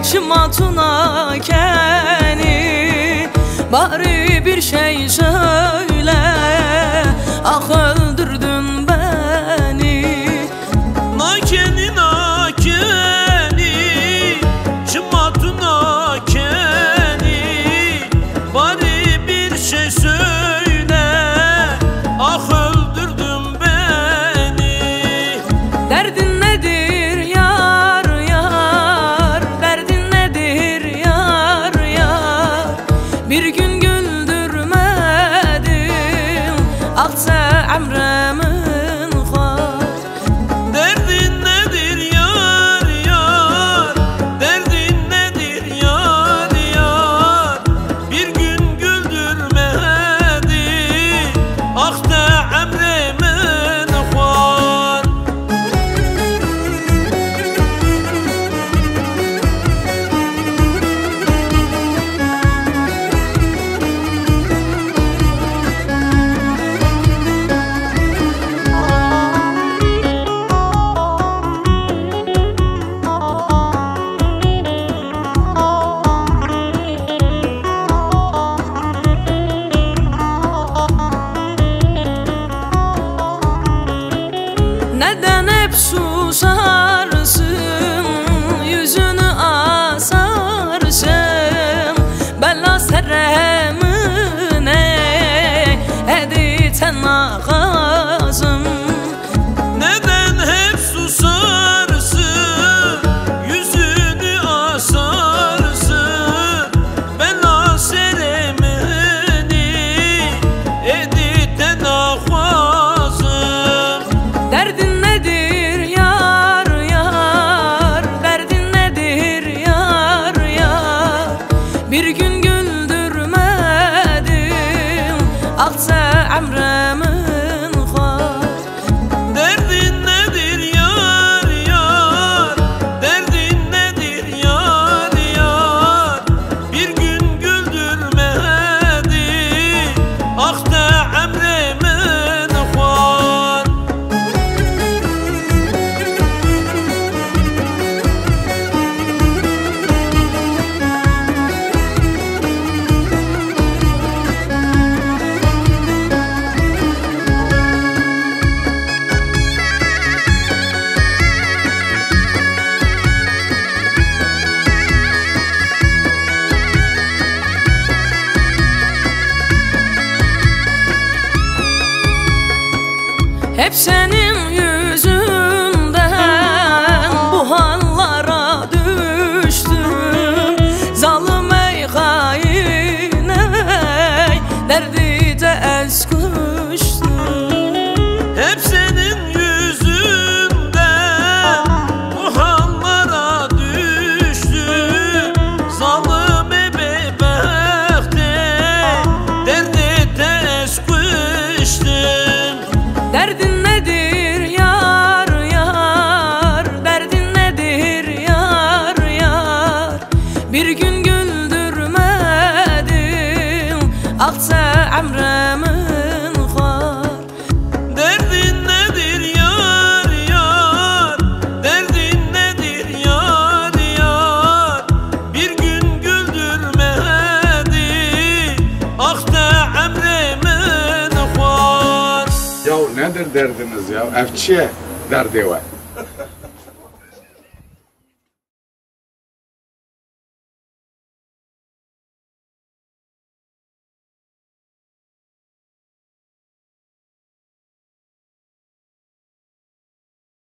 şımatına keni. Bari bir şey söyle, ah öldürdün beni. Nakeni nakeni, şımatına keni. Bari bir şey söyle, ah öldürdün beni. Derdin nedir yar yar, derdin nedir yar yar. Bir gün güldürmedin aksa emremin var. Derdin nedir yar yar, derdin nedir yar yar. Bir gün güldürmedi aksa emremin var. Neden hep susarsın, yüzünü asarsın? Bella seremine editen ağzım. Neden hep susarsın, yüzünü asarsın? Bela seremini editen ağzım. Derdin nedir yar yar, derdin nedir yar yar. Bir gün güldürmedin aksa emremin var. Derdin nedir yar yar, derdin nedir yar yar. Bir gün güldürmedi akta emremin var. Hep senin yüzünden bu hallara düştüm. Zalim ey hain ey, derdi de ez kuştum. Hep senin yüzünden bu hallara düştüm. Zalim ebebekte derdi tez kuştum. Derdin nedir yar yar, derdin nedir yar yar. Bir gün güldürmedin aksa emremin var. Derdin nedir yar yar, derdin nedir yar yar. Bir gün güldürmedi akta emremin var. Ya nedir derdiniz ya? Efçiye derdi var.